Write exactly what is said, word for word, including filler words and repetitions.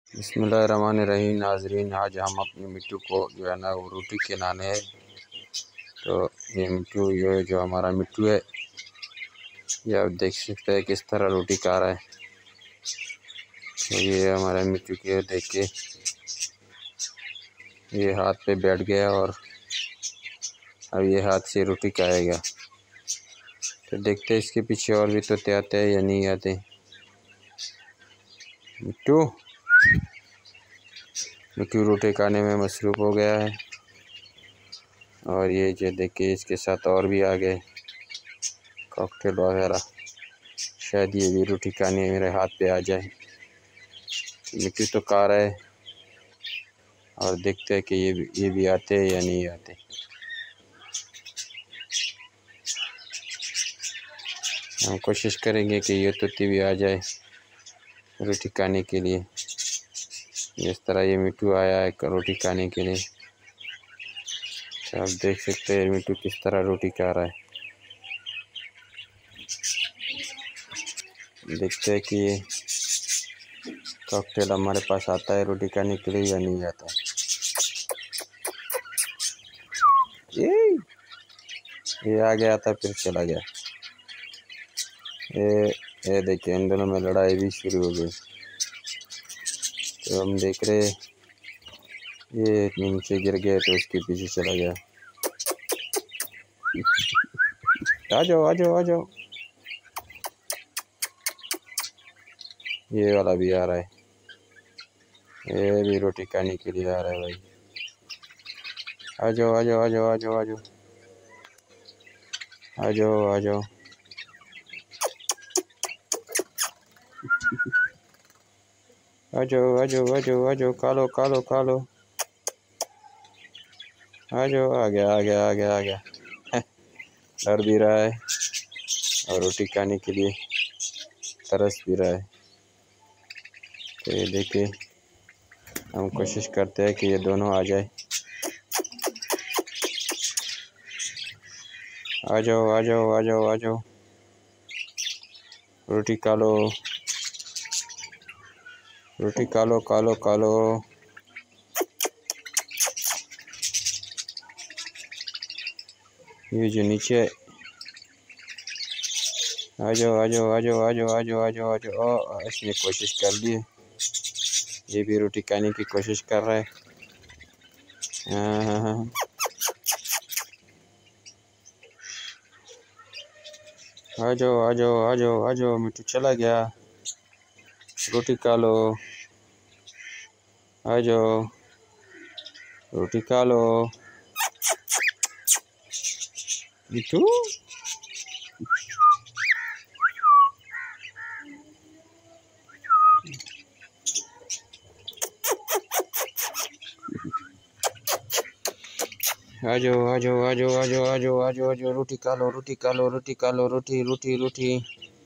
बिस्मिल्लाहिर्रहमानिर्रहीम। नाज़रीन, आज हम अपनी मिट्टू को जो है ना वो रोटी खिलाने हैं। तो ये मिट्टू ये जो हमारा मिट्टू है, ये आप देख सकते हैं किस तरह रोटी खा रहा है। तो ये हमारा मिट्टू के देख के ये हाथ पे बैठ गया और अब ये हाथ से रोटी खाएगा। तो देखते हैं इसके पीछे और भी तोते आते हैं या नहीं आते। मिट्टू मिट्टू रोटी खाने में मसरूफ़ हो गया है और ये जो देखिए इसके साथ और भी आ गए कॉकटेल वगैरह। शायद ये भी रोटी खाने मेरे हाथ पे आ जाए। मिट्टू तो खा रहा है और देखते हैं कि ये भी ये भी आते हैं या नहीं आते। हम कोशिश करेंगे कि ये तोते भी आ जाए रोटी खाने के लिए। जिस तरह ये मिट्टू आया है रोटी खाने के लिए, तो आप देख सकते हैं मिट्टू किस तरह रोटी खा रहा है। देखते हैं कि ये कॉकटेल हमारे पास आता है रोटी खाने के लिए या नहीं आता है। ये ये आ गया था फिर चला गया। ये ये देखिए इन दोनों में लड़ाई भी शुरू हो गई। तो हम देख रहे ये नीचे गिर गया तो उसके पीछे चला गया। आ जाओ आ जाओ आ जाओ। ये वाला भी आ रहा है, ये भी रोटी खाने के लिए आ रहा है भाई। आ जाओ आ जाओ आ जाओ आ जाओ आ जाओ आ जाओ आ जाओ आ जाओ आ जाओ आ जाओ आ जाओ खा लो खा लो खा लो। आ जाओ आ गया आ गया आ गया आ गया। डर भी रहा है और रोटी खाने के लिए तरस भी रहा है। तो ये देखिए हम कोशिश करते हैं कि ये दोनों आ जाए। आ जाओ आ जाओ आ जाओ आ जाओ रोटी खा लो रोटी खा लो खा लो खा लो। ये जो नीचे आ जाओ आ जाओ आ जाओ आ जाओ आ जाओ आ जाओ आ जाओ। इसने कोशिश कर ली, ये भी रोटी खाने की कोशिश कर रहा है। हाँ हाँ हाँ आ जाओ आ जाओ आ जाओ आ जाओ। मिट्टू चला गया, रोटी खा लो। आ जाओ रोटी खा लो। मिट्टू आ जाओ आ जाओ आ जाओ आ जाओ आ जाओ आ जाओ आ जाओ रोटी खा लो रोटी खा लो रोटी खा लो रोटी रोटी रोटी।